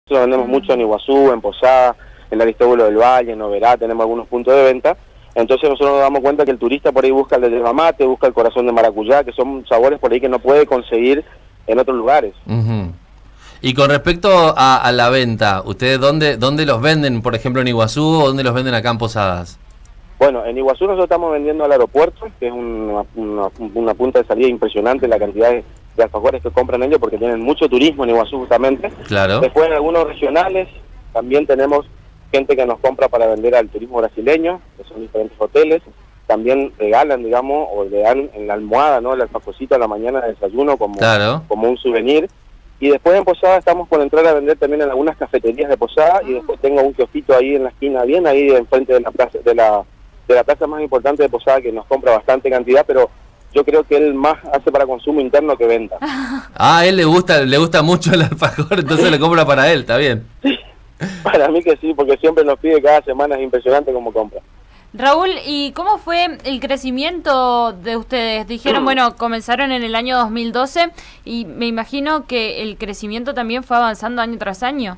Nosotros vendemos mucho en Iguazú, en Posada, en Aristóbulo del Valle, en Oberá, tenemos algunos puntos de venta. Entonces nosotros nos damos cuenta que el turista por ahí busca el de yerba mate, busca el corazón de maracuyá, que son sabores por ahí que no puede conseguir en otros lugares. Y con respecto a la venta, ¿ustedes dónde los venden, por ejemplo, en Iguazú, o dónde los venden acá en Posadas? Bueno, en Iguazú nosotros estamos vendiendo al aeropuerto, que es una punta de salida impresionante, la cantidad de alfajores que compran ellos, porque tienen mucho turismo en Iguazú justamente. Claro. Después en algunos regionales también tenemos gente que nos compra para vender al turismo brasileño, que son diferentes hoteles. También regalan, digamos, o le dan en la almohada, ¿no?, el alfajorcito a la mañana de desayuno como un souvenir. Y después en Posada estamos por entrar a vender también en algunas cafeterías de Posada, y después tengo un kiosquito ahí en la esquina, bien ahí enfrente de la plaza, de la plaza más importante de Posada, que nos compra bastante cantidad, pero yo creo que él más hace para consumo interno que venta. A él le gusta mucho el alfajor, entonces le compra para él, está bien. Para mí que sí, porque siempre nos pide cada semana, es impresionante cómo compra. Raúl, ¿y cómo fue el crecimiento de ustedes? Dijeron, bueno, comenzaron en el año 2012 y me imagino que el crecimiento también fue avanzando año tras año.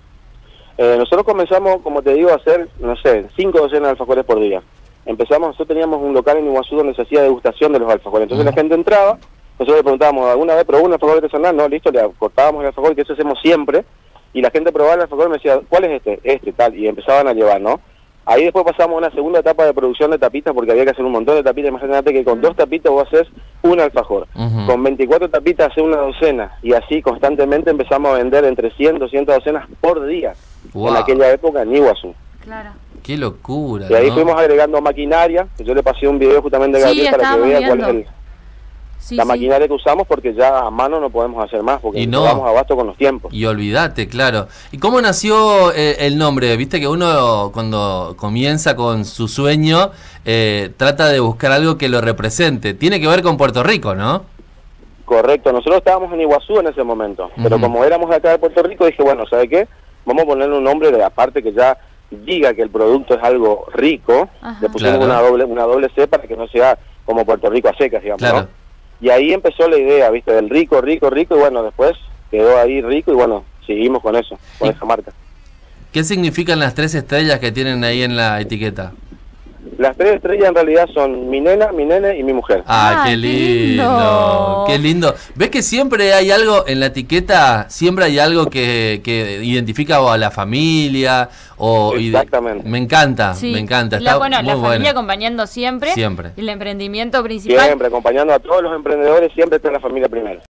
Nosotros comenzamos, como te digo, a hacer, no sé, 5 docenas de alfajores por día. Nosotros teníamos un local en Iguazú donde se hacía degustación de los alfajores. Entonces la gente entraba, nosotros le preguntábamos, ¿alguna vez probó un alfajor artesanal? No, listo, le cortábamos el alfajor, que eso hacemos siempre, y la gente probaba el alfajor y me decía, ¿cuál es este? Este, tal, y empezaban a llevar, ¿no? Ahí después pasamos a una segunda etapa de producción de tapitas, porque había que hacer un montón de tapitas. Imagínate que con 2 tapitas vos haces un alfajor, con 24 tapitas haces una docena, y así constantemente empezamos a vender entre 100 y 200 docenas por día, en aquella época en Iguazú. Claro. Qué locura, y ahí fuimos agregando maquinaria, que yo le pasé un video justamente a Gabriel para que vea cuál es la maquinaria que usamos, porque ya a mano no podemos hacer más, porque no damos abasto con los tiempos. Y olvídate, claro. ¿Y cómo nació el nombre? Viste que uno cuando comienza con su sueño trata de buscar algo que lo represente. Tiene que ver con Puerto Rico, ¿no? Correcto, nosotros estábamos en Iguazú en ese momento, pero como éramos de acá de Puerto Rico, dije, bueno, ¿sabe qué? Vamos a ponerle un nombre de aparte que ya diga que el producto es algo rico. Le pusimos una doble C para que no sea como Puerto Rico a secas, digamos, ¿no? Y ahí empezó la idea, ¿viste? Del rico, rico, rico, y bueno, después quedó ahí rico, y bueno, seguimos con eso, con esa marca. ¿Qué significan las 3 estrellas que tienen ahí en la etiqueta? Las 3 estrellas en realidad son mi nena, mi nene y mi mujer. ¡Ah, qué lindo! ¡Qué lindo! ¿Ves que siempre hay algo en la etiqueta? Siempre hay algo que identifica a la familia. Exactamente. Me encanta, me encanta. Está la familia acompañando siempre. Siempre. El emprendimiento principal. Siempre, acompañando a todos los emprendedores, siempre está la familia primero.